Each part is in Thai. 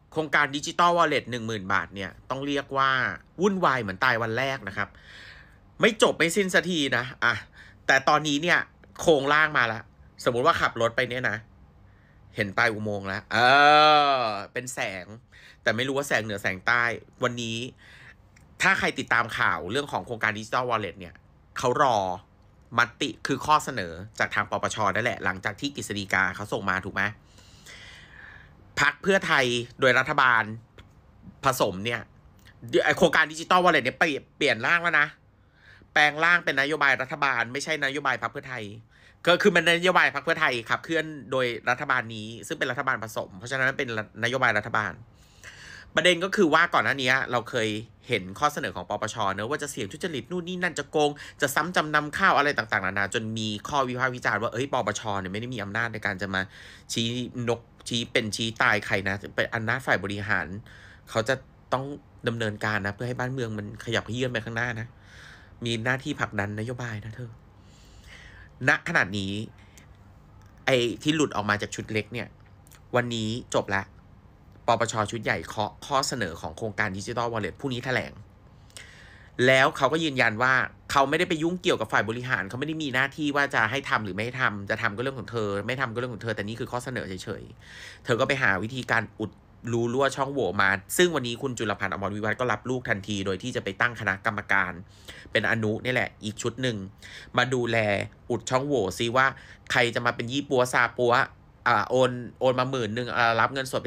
โครงการดิจิตอลวอลเล็ต10,000 บาทเนี่ยต้องเรียกว่าวุ่นวายเหมือนตายวันแรกนะครับไม่จบไม่สิ้นสักทีนะแต่ตอนนี้เนี่ยโครงร่างมาแล้วสมมุติว่าขับรถไปเนี่ยนะเห็นปลายอุโมงค์แล้วเป็นแสงแต่ไม่รู้ว่าแสงเหนือแสงใต้วันนี้ถ้าใครติดตามข่าวเรื่องของโครงการดิจิตอลวอลเล็ตเนี่ยเขารอมติคือข้อเสนอจากทางปปชนั่นแหละหลังจากที่กฤษฎีกาเขาส่งมาถูกไหมพรรคเพื่อไทยโดยรัฐบาลผสมเนี่ยโครงการดิจิตอลวอลเล็ตเนี่ยเปลี่ยนร่างแล้วนะแปลงร่างเป็นนโยบายรัฐบาลไม่ใช่นโยบายพรรคเพื่อไทยก็คือมันนโยบายพรรคเพื่อไทยขับเคลื่อนโดยรัฐบาลนี้ซึ่งเป็นรัฐบาลผสมเพราะฉะนั้นเป็นนโยบายรัฐบาลประเด็นก็คือว่าก่อนหน้านี้เราเคยเห็นข้อเสนอของปปชเนอะว่าจะเสี่ยงทุจริตนู่นนี่นั่นจะโกงจะซ้ำจำนำข้าวอะไรต่างๆนานาจนมีข้อวิพากษ์วิจารณ์ว่าปปชเนี่ยไม่ได้มีอำนาจในการจะมาชี้นกชี้เป็นชี้ตายใครนะเป็นอำนาจฝ่ายบริหารเขาจะต้องดำเนินการนะเพื่อให้บ้านเมืองมันขยับเยื่อนไปข้างหน้านะมีหน้าที่ผลักดันนโยบายนะเธอณขนาดนี้ที่หลุดออกมาจากชุดเล็กเนี่ยวันนี้จบแล้วปปชชุดใหญ่เคาะข้อเสนอของโครงการดิจิตอลวอลเล็ตผู้นี้แถลงแล้วเขาก็ยืนยันว่าเขาไม่ได้ไปยุ่งเกี่ยวกับฝ่ายบริหารเขาไม่ได้มีหน้าที่ว่าจะให้ทำหรือไม่ให้ทำจะทำก็เรื่องของเธอไม่ทำก็เรื่องของเธอแต่นี่คือข้อเสนอเฉยๆเธอก็ไปหาวิธีการอุดรูรั่วช่องโหว่มาซึ่งวันนี้คุณจุลพันธ์อมรวิวัฒน์ก็รับลูกทันทีโดยที่จะไปตั้งคณะกรรมการเป็นอนุนี่แหละอีกชุดหนึ่งมาดูแลอุดช่องโหว่ซิว่าใครจะมาเป็นยี่ปัวซาปัวโอนมา10,000รับเงินสดไป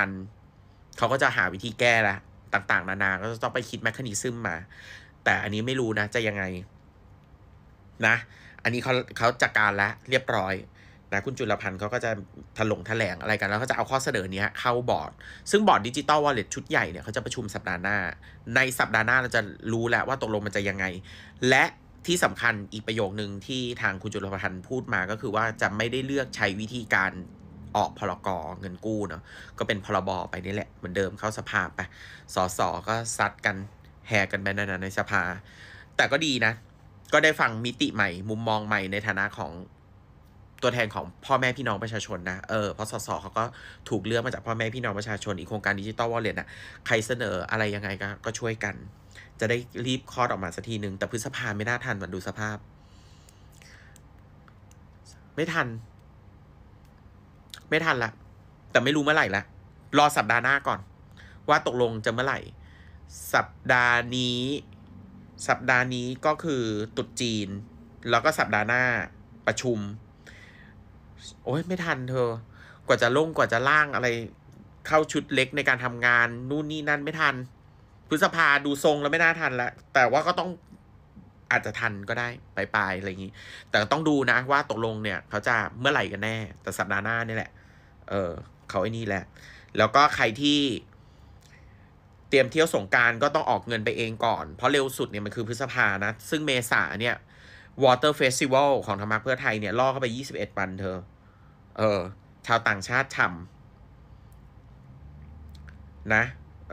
7,000เขาก็จะหาวิธีแก้ละต่างๆนานาก็จะต้องไปคิดแมคคานิซึมมาแต่อันนี้ไม่รู้นะจะยังไงนะอันนี้เขาจัดการแล้วเรียบร้อยนะคุณจุลพันธ์เขาก็จะแถลงอะไรกันแล้วเขาจะเอาข้อเสนอเนี้ยเข้าบอร์ดซึ่งบอร์ดดิจิตอลวอลเล็ตชุดใหญ่เนี่ยเขาจะประชุมสัปดาห์หน้าในสัปดาห์หน้าเราจะรู้แล้วว่าตกลงมันจะยังไงและที่สำคัญอีกประโยคนึงที่ทางคุณจุลพันธ์พูดมาก็คือว่าจะไม่ได้เลือกใช้วิธีการออกพรกเงินกู้เนาะก็เป็นพรบไปนี่แหละเหมือนเดิมเข้าสภาไปสสก็ซัดกันแห่กันไปในสภาแต่ก็ดีนะก็ได้ฟังมิติใหม่มุมมองใหม่ในฐานะของตัวแทนของพ่อแม่พี่น้องประชาชนนะเพราะสสเขาก็ถูกเลือกมาจากพ่อแม่พี่น้องประชาชนอีกโครงการดิจิตอลวอลเล็ตนะใครเสนออะไรยังไงก็ช่วยกันจะได้รีบคลอดออกมาสักทีหนึ่งแต่พฤษภาไม่น่าทันมันดูสภาพไม่ทันละแต่ไม่รู้เมื่อไหร่ละรอสัปดาห์หน้าก่อนว่าตกลงจะเมื่อไหร่สัปดาห์นี้ก็คือตรุษจีนแล้วก็สัปดาห์หน้าประชุมโอ้ยไม่ทันเธอกว่าจะล่างอะไรเข้าชุดเล็กในการทำงานนู่นนี่นั่นไม่ทันพฤษภาดูทรงแล้วไม่น่าทันละแต่ว่าก็ต้องอาจจะทันก็ได้ปลายอะไรอย่างนี้แต่ต้องดูนะว่าตกลงเนี่ยเขาจะเมื่อไหร่กันแน่แต่สัปดาห์หน้านี่แหละเขานี่แหละแล้วก็ใครที่เตรียมเที่ยวสงกรานต์ก็ต้องออกเงินไปเองก่อนเพราะเร็วสุดเนี่ยมันคือพฤษภานะซึ่งเมษาเนี่ย Water Festival ของธรรมะเพื่อไทยเนี่ยล่อเข้าไป21 วันเธอชาวต่างชาติฉ่ำนะ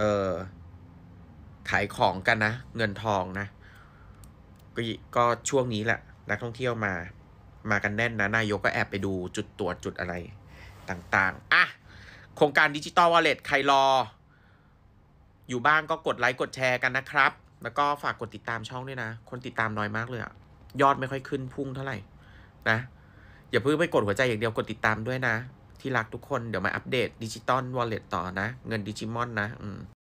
ขายของกันนะเงินทองนะก็ช่วงนี้แหละนักท่องเที่ยวมากันแน่นนะนายกก็แอบไปดูจุดตรวจจุดอะไรต่างๆโครงการดิจิตอลวอลเล็ตใครรออยู่บ้านก็กดไลค์กดแชร์กันนะครับแล้วก็ฝากกดติดตามช่องด้วยนะคนติดตามน้อยมากเลยอะยอดไม่ค่อยขึ้นพุ่งเท่าไหร่นะอย่าเพิ่งไปกดหัวใจอย่างเดียวกดติดตามด้วยนะที่รักทุกคนเดี๋ยวมาอัปเดตดิจิตอลวอลเล็ตต่อนะเงินดิจิมอนนะ